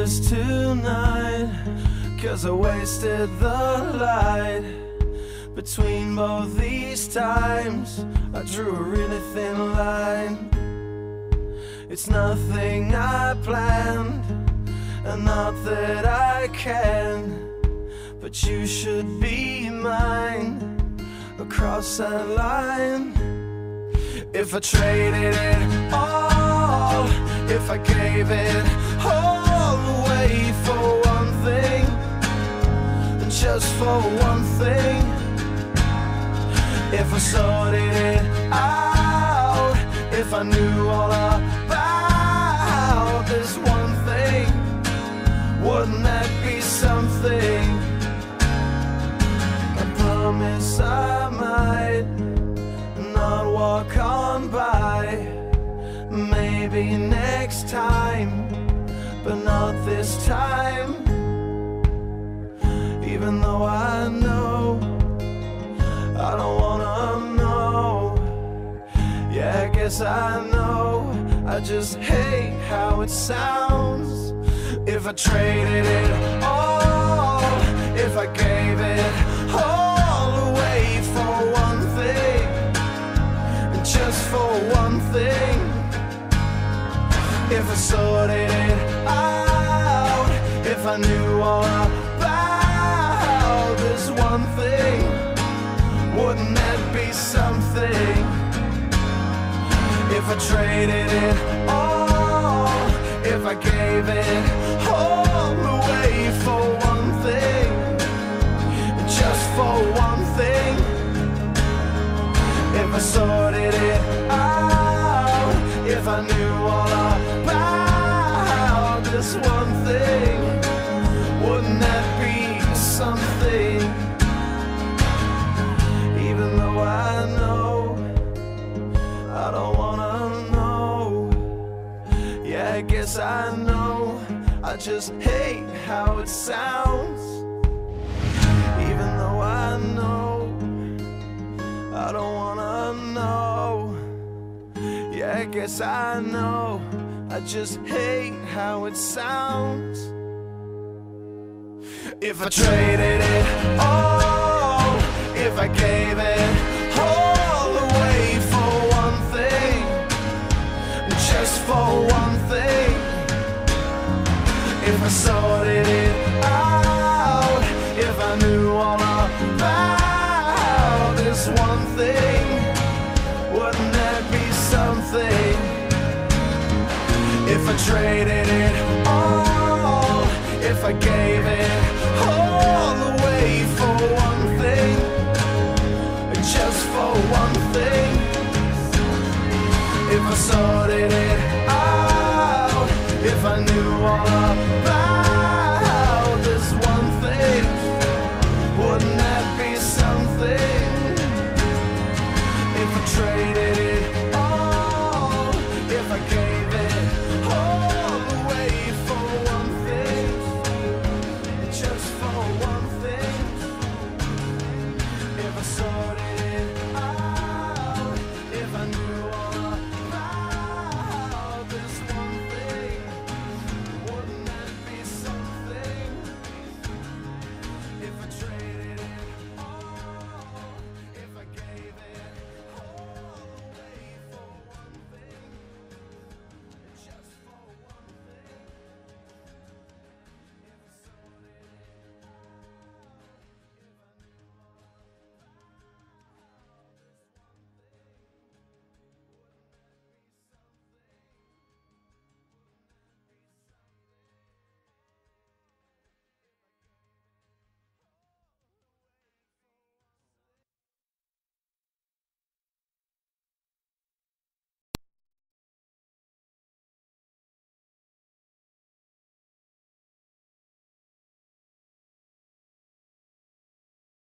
tears tonight, 'cause I wasted the light. Between both these times, I drew a really thin line. It's nothing I planned, and not that I can, but you should be mine across that line. If I traded it all, if I gave it all away for one thing, just for one thing, if I sorted it out, if I knew all about this one thing, wouldn't that be something? I promise I might not walk on by. Maybe next time, but not this time. Even though I know I don't wanna know. Yeah, I guess I know, I just hate how it sounds. If I traded it all, if I gave it all away for one thing, just for one thing, if I sorted it out, if I knew all about this one thing, wouldn't that be something? If I traded it all, if I gave it all away for one thing, just for one thing, if I sorted it out, if I knew all about this one thing, wouldn't that be something? Even though I know I don't wanna know. Yeah, I guess I know, I just hate how it sounds. Even though I know I don't wanna know. Yeah, I guess I know, I just hate how it sounds. If I traded it all, if I gave it all away for one thing, just for one thing, if I sorted it out, if I knew all about this one thing, wouldn't that be something? If I traded it all, if I gave it all away for one thing, just for one thing, if I sorted it out, if I knew all